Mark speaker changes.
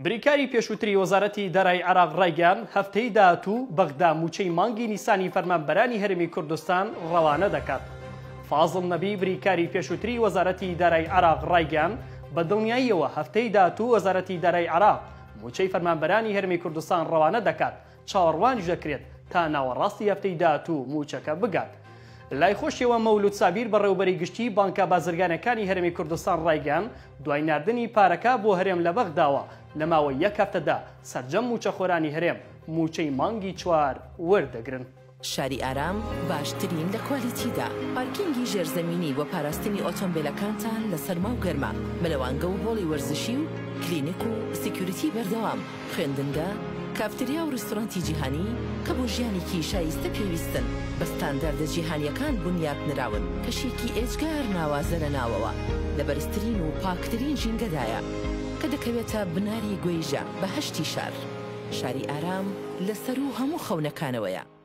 Speaker 1: بریکاری پێشووتری وەزارەتی دارایی عێراق ڕایگەیاند هەفتەی داهاتوو بەغدا موچەی مانگی نیسانی فەرمانبەرانی هەرێمی کوردستان ڕەوانە دەکات. فازڵ نەبی بریکاری پێشووتری وەزارەتی دارایی عێراق ڕایگەیاند بە دڵنیاییەوە هەفتەی داهاتوو وەزارەتی دارایی عێراق موچەی فەرمانبەرانی هەرێمی کوردستان ڕەوانە دەکات، چاوەڕوانیش دەکرێت تا ناوەڕاستی هەفتەی داهاتوو موچەکە بگات. لای خۆشیەوە مەولود سابیر بەڕێوەبەری گشتی بانکە بازرگانەکانی هەرێمی کوردستان ڕایگەیاند دوای ناردنی پارەکە بۆ هەرێم لە بەغداوە لە ماوەی یەک هەفتەدا سەرجەم موچەخۆرانی هەرێم موچەی مانگی 4 وەردەگرن.
Speaker 2: شاری ئارام باشترین لە کوالیتیدا، پارکینگی ژێرزەمینی و پاراستنی ئۆتۆمبیلەکانتان لە سەرما و گەرما، مەلەوانگە و هۆڵی وەرزشی و کلینیک و سیکیوریتی بەردەوام، خوێندنگە، کافتریا و ڕستۆرانتی جیهانی کە بۆ ژیانێکی شایستە پێویستن بە ستانداردە جیهانیەکان بنیاد نراون، کەشێکی ئێجگار ناوازە لە ناوەوە لە بەرزترین و پاکترین ژینگەدایە کە دەکەوێتە بناری گوێیژە بە هەشتی شار. شاری ئارام لەسەر و هەموو خەونەکانەوەیە.